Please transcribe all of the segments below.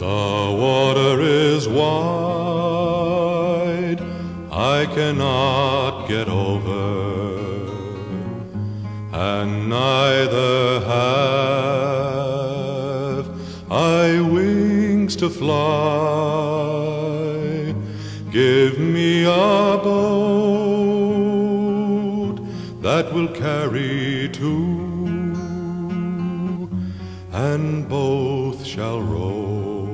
The water is wide, I cannot get over, and neither have I wings to fly. Give me a boat that will carry two, and both shall row,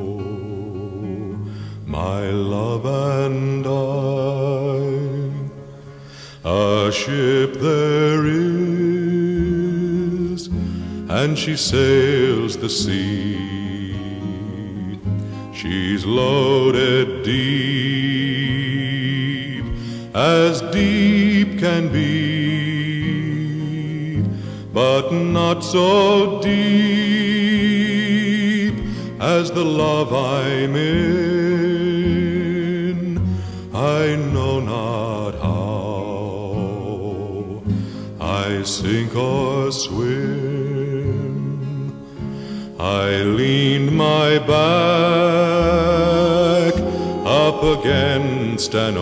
my love and I. A ship there is, and she sails the sea. She's loaded deep can be, but not so deep as the love I'm in. I know not how I sink or swim. I leaned my back up against an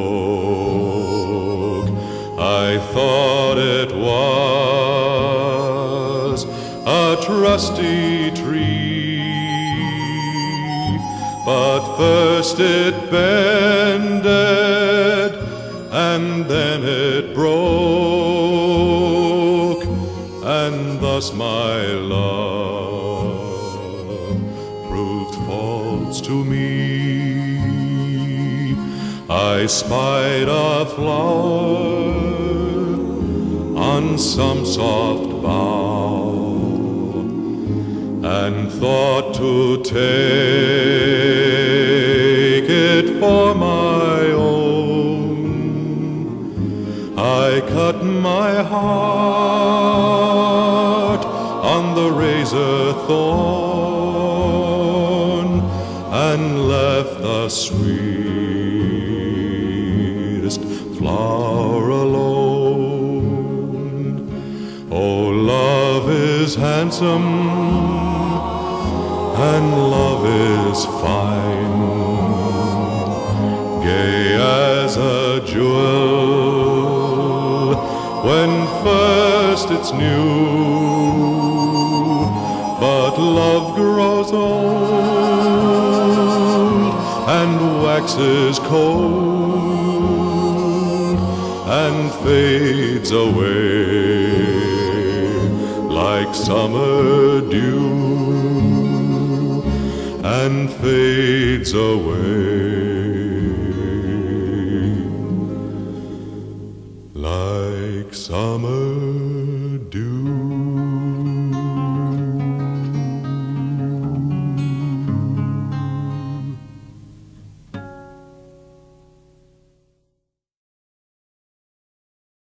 oak. I thought it was a trustee tree, but first it bended and then it broke, and thus my love proved false to me. I spied a flower on some soft bough, and thought to take it for my own. I cut my heart on the razor thorn, and left the sweetest flower alone. Oh, love is handsome, and love is fine, gay as a jewel when first it's new. But love grows old and waxes cold and fades away like summer dew, and fades away like summer dew.